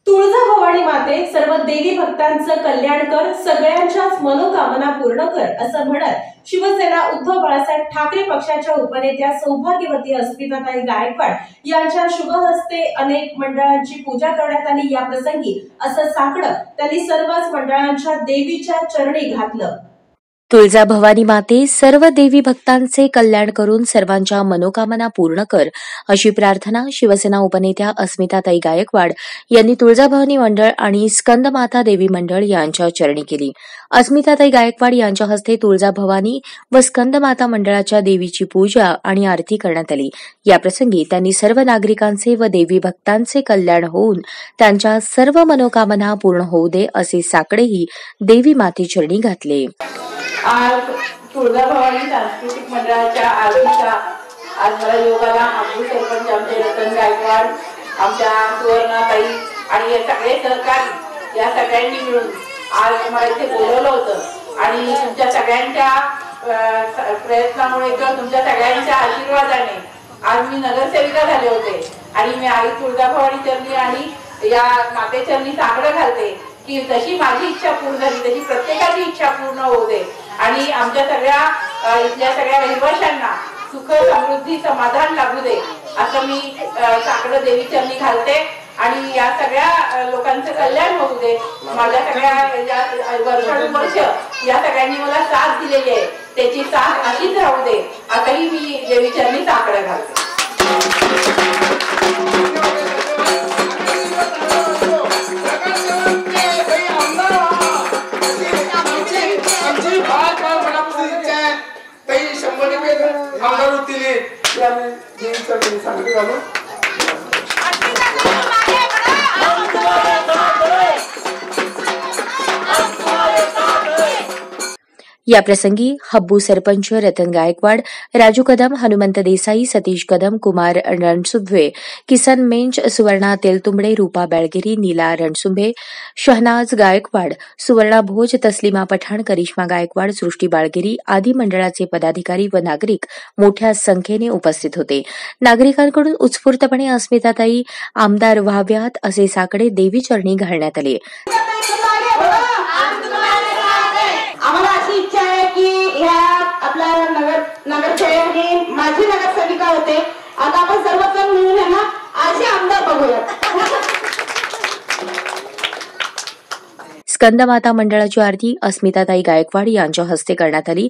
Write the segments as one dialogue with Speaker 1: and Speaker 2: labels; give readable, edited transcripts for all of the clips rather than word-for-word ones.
Speaker 1: तुळजाभवानी माते सर्व देवी भक्तांचं कल्याण कर, सगळ्यांच्याच मनोकामना पूर्ण कर असं म्हणत शिवसेना उद्धव बाळासाहेब ठाकरे पक्षाच्या उपनेत्या सौभाग्यवती अस्मिताताई गायकवाड यांच्या शुभ हस्ते अनेक मंडळांची पूजा करण्यात आली। या प्रसंगी असं साकडं त्यांनी सर्वच मंडळांच्या देवीच्या चरणी घातलं।
Speaker 2: तुळजाभवानी माते सर्व देवी भक्तांचे कल्याण करून सर्वांच्या मनोकामना पूर्ण कर अशी प्रार्थना शिवसेना उपनेत्या अस्मिताताई गायकवाड यांनी तुळजाभवानी मंडळ आणि स्कंदमाता देवी मंडळ यांच्या चरणी केली। अस्मिताताई गायकवाड यांच्या हस्ते तुळजाभवानी व स्कंदमाता मंडळाच्या देवीची पूजा आणि आरती करण्यात आली। याप्रसंगी त्यांनी सर्व नागरिकांचे व देवी भक्तांचे कल्याण होऊन त्यांच्या सर्व मनोकामना पूर्ण होऊ दे असे साकडेही देवी मातेचरणी घातले।
Speaker 3: आज तुळजाभवानी सांस्कृतिक मंडळाच्या आरतीचा आज मला योगाला आमचे सरपंच आमचे रतन गायकवाड, आमच्या सुवर्णाताई आणि हे सगळे सहकारी या सगळ्यांनी मिळून आज मला इथे बोलवलं होतं आणि तुमच्या सगळ्यांच्या प्रयत्नामुळे किंवा तुमच्या सगळ्यांच्या आशीर्वादाने आज मी नगरसेविका झाले होते आणि मी आई तुळजाभवानी चरणी आणि या मातेचरणी साकडं घालते की जशी माझी इच्छा पूर्ण झाली तशी प्रत्येकाची इच्छा पूर्ण होऊ दे आणि आमच्या सगळ्या इथल्या सगळ्या रहिवाशांना सुख समृद्धी समाधान लाभू दे असं मी साकडं देवी चरणी घालते आणि या सगळ्या लोकांचं कल्याण होऊ दे। माझ्या सगळ्या वर्षानुवर्ष या सगळ्यांनी मला साथ दिलेली आहे, त्याची साथ अशीच राहू दे असंही मी देवी चरणी साकडं घालते।
Speaker 2: याप्रसंगी हब्बू सरपंच रतन गायकवाड, राजू कदम, हनुमंत देसाई, सतीश कदम, कुमार रणसुभे, किसन मेंच, सुवर्णा तेलतुंबडे, रूपा बेळगिरी, नीला रणसुंभे, शहनाज गायकवाड, सुवर्णा भोज, तस्लिमा पठाण, करिश्मा गायकवाड, सृष्टी बाळगिरी आदी मंडळाचे पदाधिकारी व नागरिक मोठ्या संख्येने उपस्थित होते। नागरिकांकडून उत्स्फूर्तपणे अस्मिताताई आमदार व्हाव्यात असे साकडे देवीचरणी घालण्यात आले।
Speaker 4: नगरसेवक माझी नगरसेविका होते, आता आपण सर्वजण मिळून आहे ना असे आमदार बघूया।
Speaker 2: स्कंदमाता मंडळाची आरती अस्मिताताई गायकवाड यांच्या हस्ते करण्यात आली।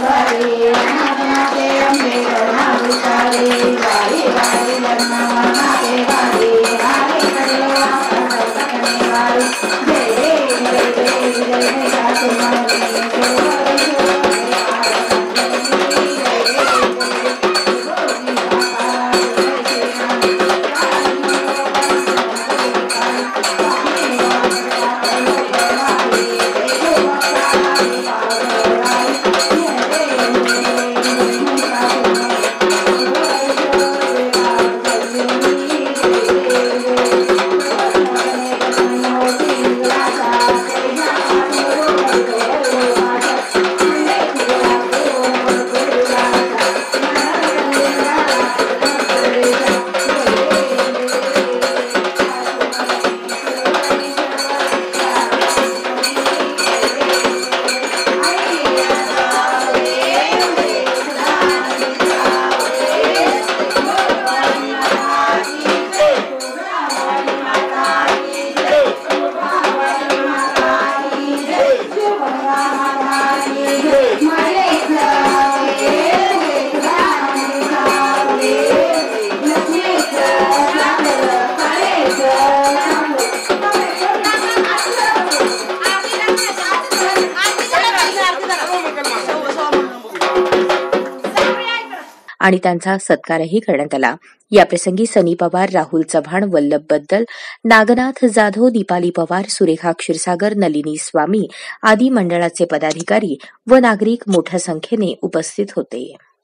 Speaker 2: आणि त्यांचा सत्कारही करण्यात आला। याप्रसंगी सनी पवार, राहुल चव्हाण, वल्लभ बद्दल, नागनाथ जाधव, दीपाली पवार, सुरेखा क्षीरसागर, नलिनी स्वामी आदी मंडळाचे पदाधिकारी व नागरिक मोठ्या संख्येने उपस्थित होते।